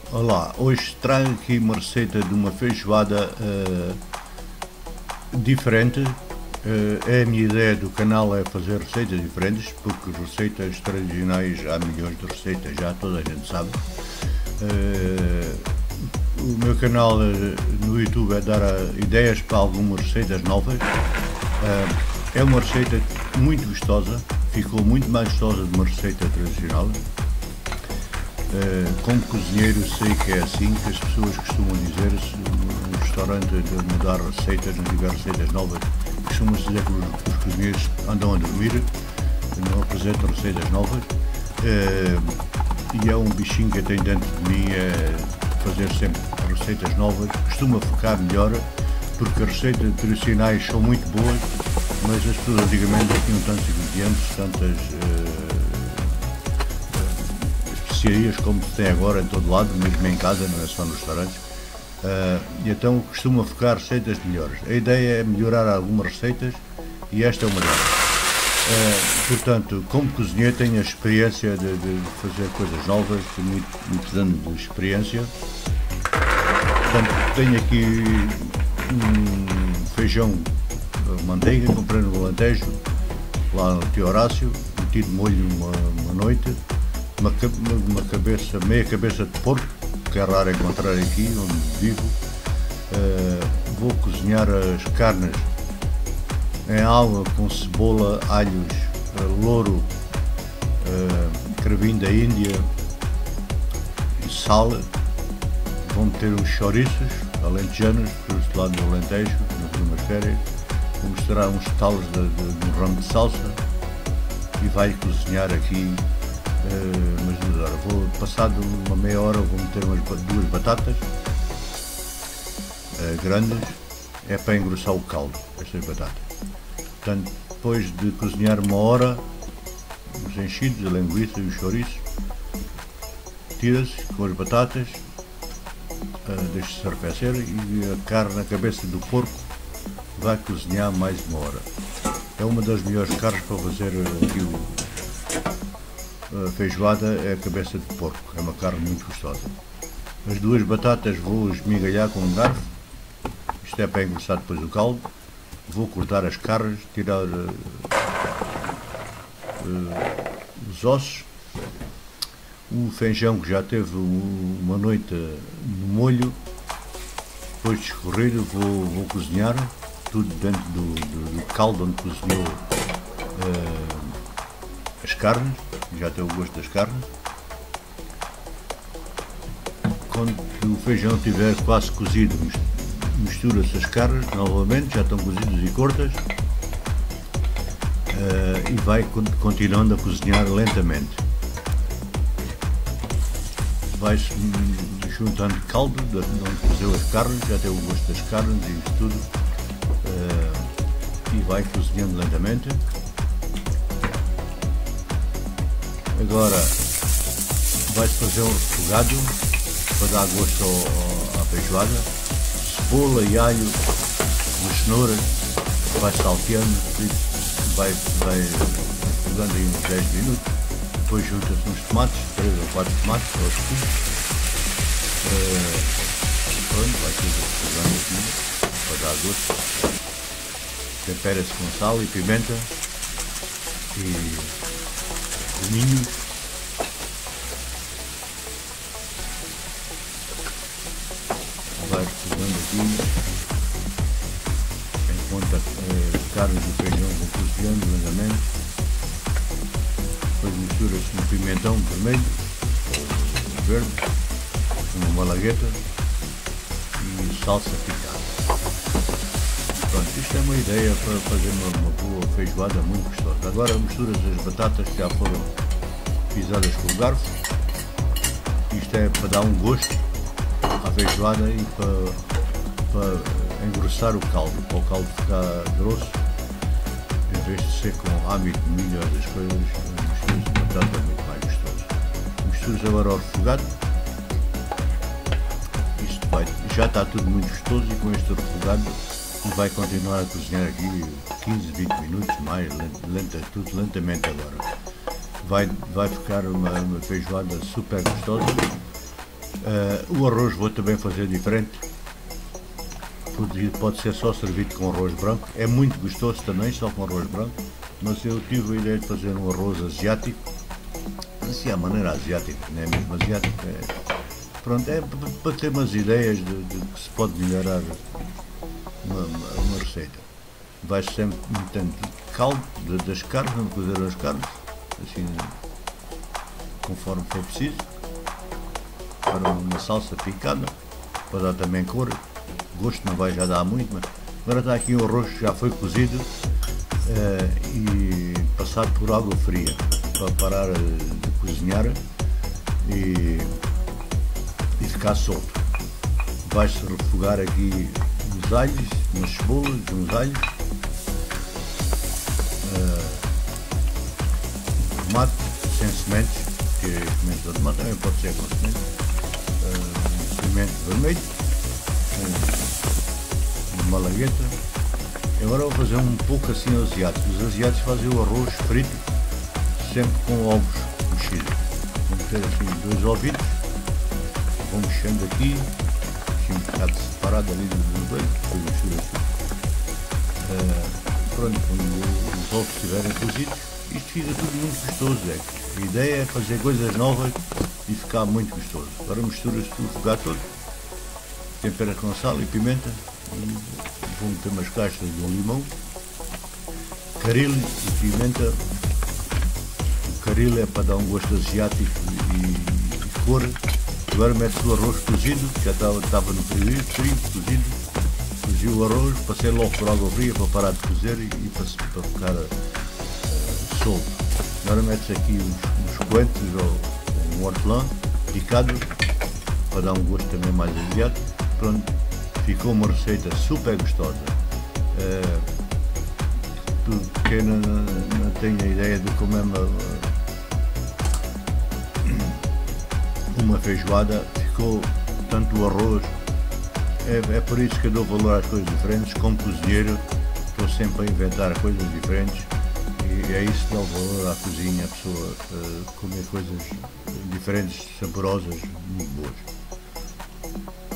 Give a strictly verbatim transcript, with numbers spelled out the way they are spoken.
Olá, hoje trago aqui uma receita de uma feijoada uh, diferente. Uh, é a minha ideia do canal é fazer receitas diferentes, porque receitas tradicionais há milhões de receitas, já toda a gente sabe. Uh, o meu canal uh, no YouTube é dar uh, ideias para algumas receitas novas. Uh, é uma receita muito gostosa, ficou muito mais gostosa de uma receita tradicional. Uh, como cozinheiro sei que é assim que as pessoas costumam dizer, se um restaurante de mudar receitas, não tiver receitas novas, costumam dizer que os, os cozinheiros andam a dormir, não apresentam receitas novas, uh, e é um bichinho que eu tenho dentro de mim, é fazer sempre receitas novas, costuma focar melhor, porque as receitas tradicionais são muito boas, mas as pessoas antigamente tinham tantos ingredientes, tantas uh, especiarias como se tem agora em todo lado, mesmo em casa, não é só nos restaurantes, uh, e então costuma focar receitas melhores. A ideia é melhorar algumas receitas e esta é uma delas. Uh, portanto, como cozinheiro tenho a experiência de, de fazer coisas novas, muito, muitos anos de experiência. Portanto, tenho aqui um feijão de manteiga, comprei no Alentejo, lá no Tio Horácio, meti de molho uma, uma noite. Uma, uma cabeça, meia cabeça de porco, que é raro encontrar aqui onde vivo. Uh, vou cozinhar as carnes em água com cebola, alhos, uh, louro, uh, cravinho da Índia e sal. Vou meter os chouriços alentejanos, deste lado do Alentejo, nas últimas férias. Vou misturar uns talos de, de, de um ramo de salsa e vai cozinhar aqui. Uh, mas agora vou, passado uma meia hora, vou meter umas duas batatas uh, grandes, é para engrossar o caldo, estas batatas. Portanto, depois de cozinhar uma hora, os enchidos, a linguiça e os chouriços, tira-se com as batatas, uh, deixa-se arrefecer e a carne, a cabeça do porco, vai cozinhar mais uma hora. É uma das melhores carnes para fazer aqui o a feijoada, é a cabeça de porco, é uma carne muito gostosa. As duas batatas vou esmigalhar com um garfo, isto é para engrossar depois o caldo. Vou cortar as carnes, tirar uh, uh, os ossos. O feijão que já teve uma noite no molho, depois de escorrido, vou, vou cozinhar tudo dentro do, do, do caldo onde cozinhou uh, as carnes. Já tem o gosto das carnes. Quando o feijão estiver quase cozido, mistura-se as carnes novamente, já estão cozidas e curtas, uh, e vai continuando a cozinhar lentamente. Vai-se juntando caldo de onde cozeu as carnes, já tem o gosto das carnes e isso tudo, uh, e vai cozinhando lentamente. Agora vai-se fazer um refogado para dar gosto ao, ao, à feijoada. Cebola e alho, as cenouras, vai salteando, vai, vai refogando aí uns dez minutos. Depois junta-se uns tomates, três ou quatro tomates aos cubos. Uh, pronto, vai tudo refogando aqui para dar gosto. Tempera-se com sal e pimenta e cominhos. Vai refogando aqui enquanto as carnes do feijão vão cozinhando lentamente. Depois mistura-se um pimentão vermelho ou verde, uma malagueta e salsa picada. Pronto, isto é uma ideia para fazer uma, uma boa feijoada muito gostosa. Agora misturas as batatas que já foram pisadas com o garfo. Isto é para dar um gosto à feijoada e para, para engrossar o caldo, para o caldo ficar grosso, em vez de ser com âmbito de milho das coisas, misturas de batata muito mais gostoso. Misturas agora ao refogado. Isto vai, já está tudo muito gostoso e com este refogado vai continuar a cozinhar aqui quinze, vinte minutos mais, lenta, tudo lentamente agora. Vai, vai ficar uma, uma feijoada super gostosa. Uh, o arroz vou também fazer diferente. Pode, pode ser só servido com arroz branco. É muito gostoso também, só com arroz branco. Mas eu tive a ideia de fazer um arroz asiático. Assim, a maneira asiática, não é mesmo asiática. É, pronto, é para ter umas ideias de, de que se pode melhorar uma, uma, uma receita. Vais sempre metendo caldo de, das carnes, não cozer as carnes, assim, conforme for preciso, para uma salsa picada, para dar também cor. Gosto não vai já dar muito, mas agora está aqui o arroz que já foi cozido uh, e passado por água fria, para parar de cozinhar e, e ficar solto. Vai-se refogar aqui uns alhos, umas cebolas, uns alhos, uh, tomate sem sementes, que a semente de tomate também pode ser com sementes, uh, semente vermelho, um, uma malagueta. Agora vou fazer um pouco assim asiático. Os asiáticos fazem o arroz frito sempre com ovos mexidos. Vou meter assim dois ovitos, vou mexendo aqui, assim um bocado separado ali dos dois, depois mexer assim. Uh, pronto, quando os ovos estiverem cozidos, isto fica tudo muito gostoso. É. A ideia é fazer coisas novas e ficar muito gostoso. Agora mistura-se tudo, refogar todo, tempera com sal e pimenta, e vou meter umas caixas de um limão, caril e pimenta. O caril é para dar um gosto asiático e, e cor. Agora mete o arroz cozido, que já estava, estava no frio, frio, cozido. Cozi o arroz, passei logo por água fria para parar de cozer e, e para, para ficar uh, solto. Agora mete aqui uns, uns coentros ou um hortelã picado, para dar um gosto também mais asiático. Pronto, ficou uma receita super gostosa. Uh, quem não, não tem a ideia de como é uma, uma feijoada, ficou tanto o arroz. É, é por isso que eu dou valor às coisas diferentes. Como cozinheiro, estou sempre a inventar coisas diferentes e é isso que dá o valor à cozinha, a pessoa uh, comer coisas diferentes, saborosas, muito boas.